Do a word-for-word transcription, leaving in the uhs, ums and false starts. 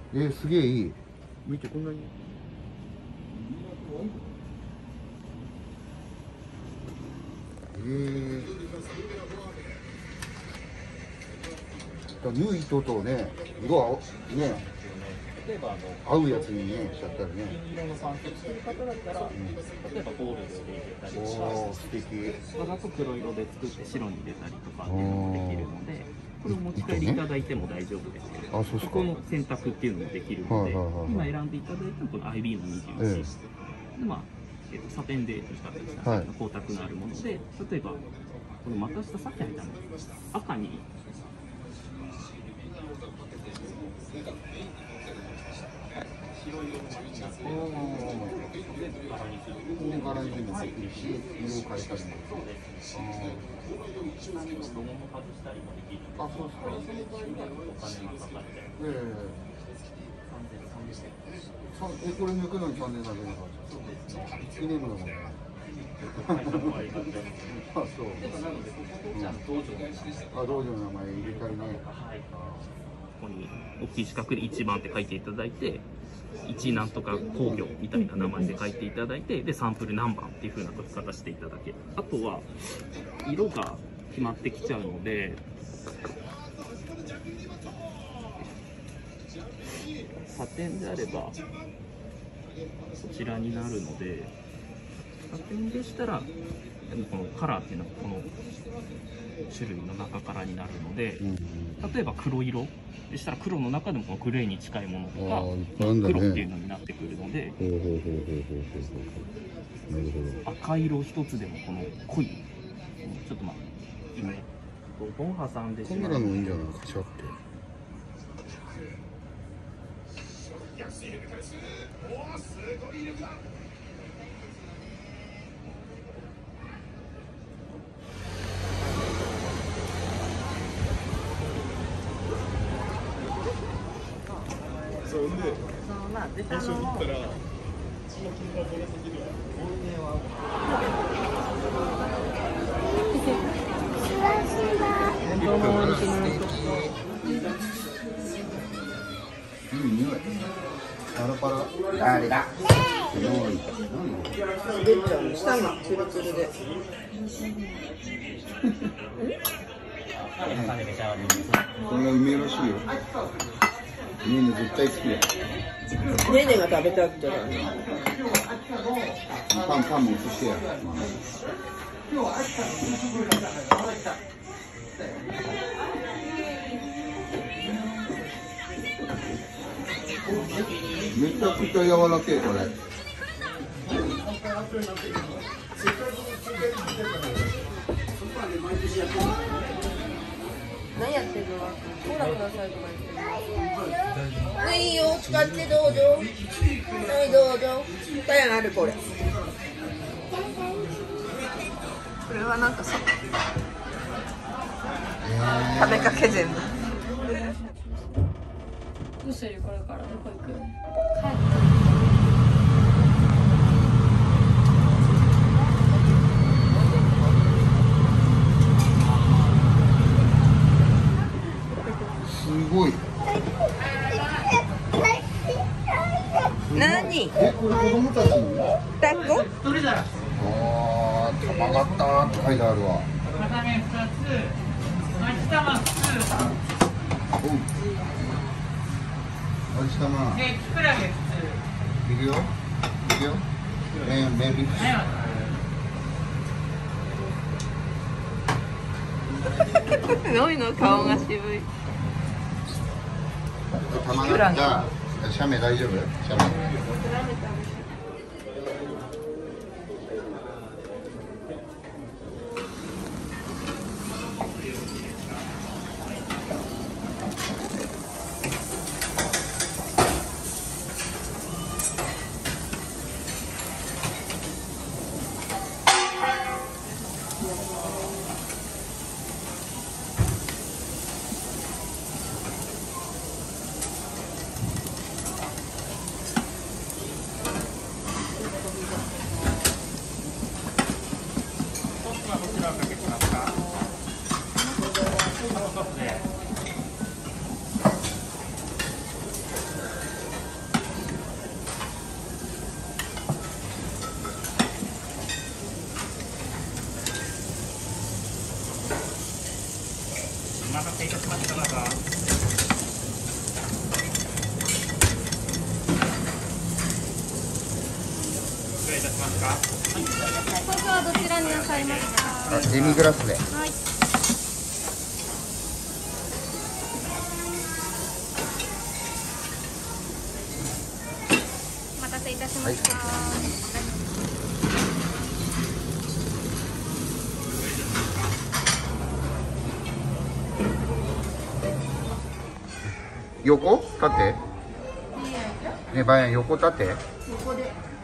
えー、すげえいい。 見て、こんなに。 えー、縫う糸とね、色合うね、 例えばあの合うやつにね、しちゃったらね。 金色のパンツ着てる方だったら、うん、例えばゴールドで入れたりとか、 おー、素敵。 わざと黒色で作って白に入れたりとかっていうのもできるので、これを持ち帰りいただいても大丈夫ですけど、ね、ここの選択っていうのもできるので、今選んでいただいたこの アイビー のにじゅういち、ええ、でまあ、えー、とサテンで比較した光沢のあるもので、例えばこの股下さっき入ったの赤に。白色のマリンナスで、柄にする。 柄にもできるし、色を変えたりも。 ちなみにロゴも外したりもできる。 あ、そうですか。 お金がかかっちゃう。 ええ。 三千三百円。 え、これ抜くのに三千三百円かかっちゃう。そうですね。記念物だもんね。 はい、もありがとう。 あ、そう。 でもなのでこことじゃあ道場の名前。 あ、道場の名前入れたりね。 はい。ここに大きい四角で一番って書いていただいて、一なんとか工業みたいな名前で書いていただいて、でサンプル何番っていう風な書き方していただける。あとは色が決まってきちゃうので、サテンであればこちらになるので、サテンでしたらこのカラーっていうのはこの種類の中からになるので、例えば黒色でしたら黒の中でもこのグレーに近いものとか黒っていうのになってくるので、赤色一つでもこの濃い、ちょっとまあ今本挟んでしまう。 カメラのいいんじゃないかしらって。 そうで、場所に行ったら、 いい匂い。パラパラ。誰だ。すごい。 出ちゃう。舌がツルツルで。 これがうめえらしいよ。ねね絶対好きだよ。 ねねが食べたくてだね。 パンパンも移してやる。めちゃくちゃ柔らけえこれ。 何やってるの？コーラくださいとか言って。はいよ、使ってどうぞ。はいどうぞ。タヤがあるこれ。これはなんかさ、食べかけ全部。 どうするこれからどこ行く？帰って。 すごい。 何？ え、これ子供たちに？ だっこ？ ああ、玉がったって書いてあるわ。 片面ふたつ、巻き玉ふつ。 おう。巻き玉。 で、きくらげふつ。 いくよ。いくよ。麺、麺ミックス。 すごいの顔が渋い。 玉がった。写メ大丈夫？写メ。 いたしますか。 ソースはどちらになさいますか？ あ、デミグラスで。 はい。お待たせいたしました。 横縦？ね、ばやん横縦？ 横で。